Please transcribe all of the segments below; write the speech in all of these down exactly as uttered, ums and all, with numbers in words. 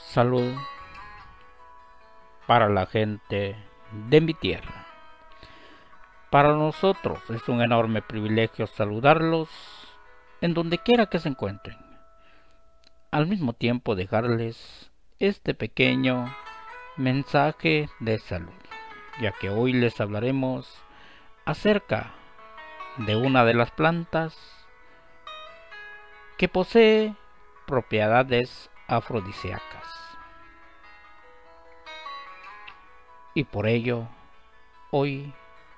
Salud para la gente de mi tierra. Para nosotros es un enorme privilegio saludarlos en donde quiera que se encuentren. Al mismo tiempo dejarles este pequeño mensaje de salud, ya que hoy les hablaremos acerca de una de las plantas que posee propiedades afrodisíacas. Y por ello, hoy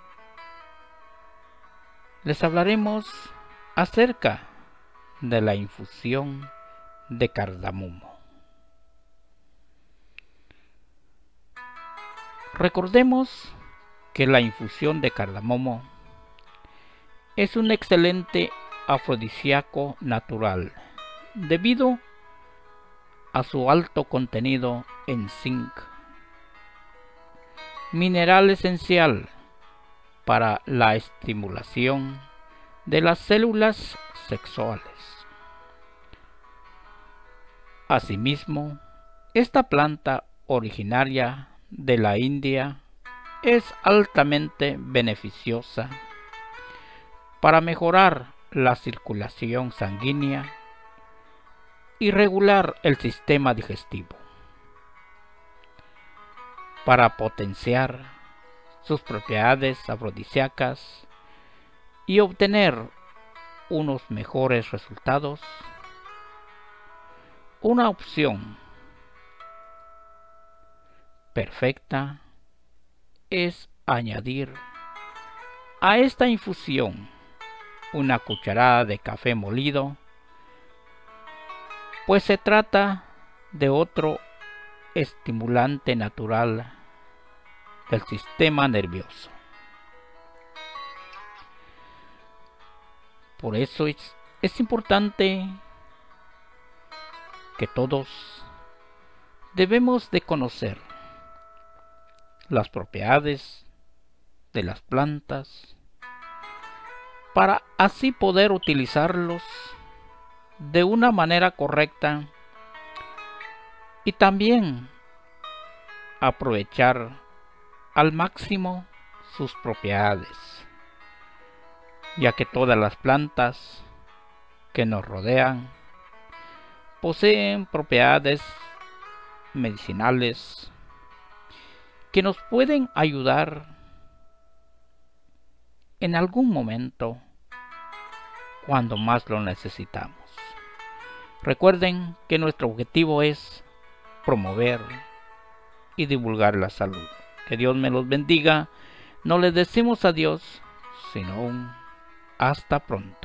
les hablaremos acerca de la infusión de cardamomo. Recordemos que la infusión de cardamomo es un excelente afrodisíaco natural debido a su alto contenido en zinc, mineral esencial para la estimulación de las células sexuales. Asimismo, esta planta originaria de la India es altamente beneficiosa para mejorar la circulación sanguínea y regular el sistema digestivo, para potenciar sus propiedades afrodisíacas y obtener unos mejores resultados. Una opción perfecta es añadir a esta infusión una cucharada de café molido, pues se trata de otro estimulante natural del sistema nervioso. Por eso es, es importante que todos debemos de conocer las propiedades de las plantas para así poder utilizarlos de una manera correcta y también aprovechar al máximo sus propiedades, ya que todas las plantas que nos rodean poseen propiedades medicinales que nos pueden ayudar en algún momento cuando más lo necesitamos. Recuerden que nuestro objetivo es promover y divulgar la salud. Que Dios me los bendiga. No les decimos adiós, sino un hasta pronto.